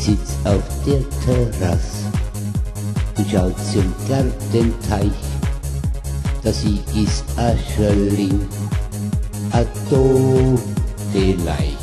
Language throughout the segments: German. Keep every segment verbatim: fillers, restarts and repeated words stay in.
Ich sitz auf der Terrasse und schau zum Gartenteich. Da sie ist a Schörling, a tote Leich.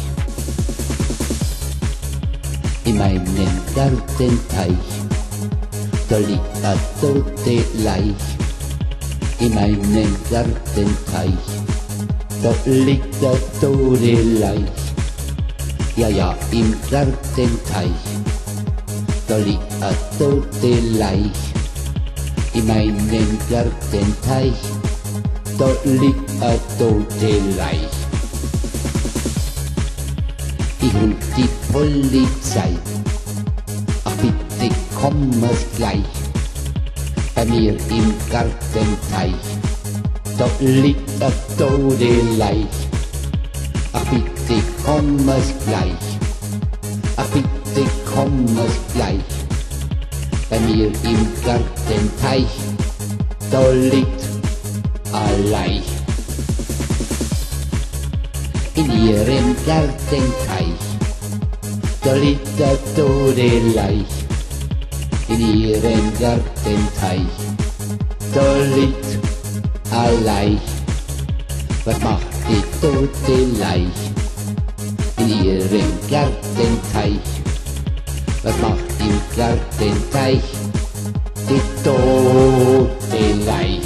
In meinem Gartenteich, da liegt a tote Leich. In meinem Gartenteich, da liegt a tote Leich. Ja, ja, im Gartenteich, da liegt a tote Leich. In meinem Gartenteich, da liegt a tote Leich. Ich ruf die Polizei, ach bitte komm es gleich. Bei mir im Gartenteich, da liegt a tote Leich. Ach bitte komm es gleich, ach bitte komm es gleich. Bei mir im Gartenteich, da liegt a Leich. In ihrem Gartenteich, da liegt a tote Leich. In ihrem Gartenteich, da liegt a Leich. Was macht die tote Leich in ihrem Gartenteich? Was macht im Gartenteich die tote Leich?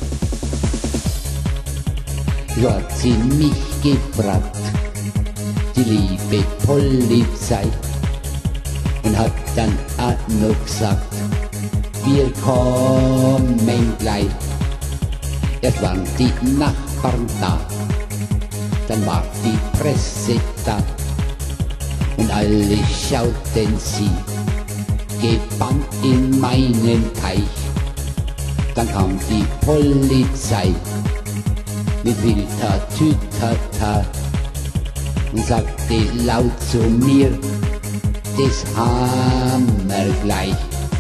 So hat sie mich gefragt, die liebe Polizei, und hat dann auch noch gesagt, wir kommen gleich. Erst waren die Nachbarn da, dann war die Presse da, und alle schauten sie gebannt in meinen Teich. Dann kam die Polizei mit wilder Tütata und sagte laut zu mir, das haben wir gleich.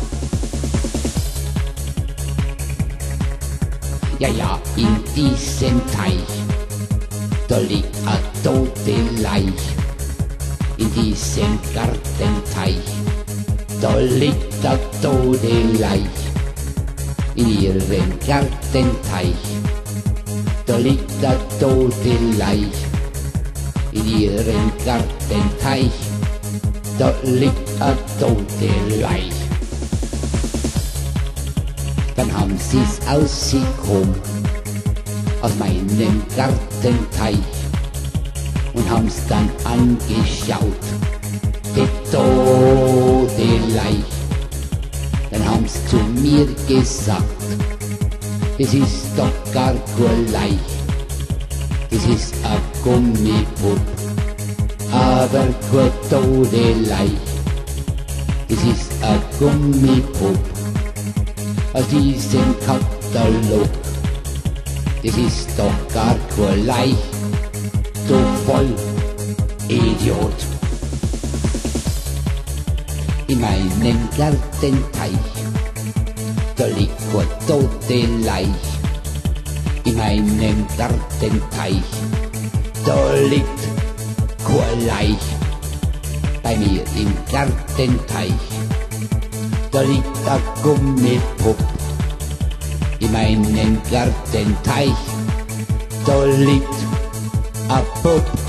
Ja, ja, in diesem Teich, da liegt a tote Leich. In diesem Gartenteich, da liegt a tote Leich. In ihrem Gartenteich, da liegt a tote Leich. In ihrem Gartenteich, da liegt a tote Leich. Dann haben sie's ausgekommen aus meinem Gartenteich und haben's dann angeschaut, die tote Leich. Dann haben's zu mir gesagt, das ist doch gar kein Leich, das ist a Gummipupp, aber kein tote Leich. Das ist a Gummipupp aus diesem Katalog. Das ist doch gar kein Leich, du voll Idiot. In meinem Gartenteich, da liegt kein tote Leich. In meinem Gartenteich, da liegt kein Leich. Bei mir im Gartenteich, da liegt a Gummipupp. In meinem Gartenteich, da liegt a Pupp.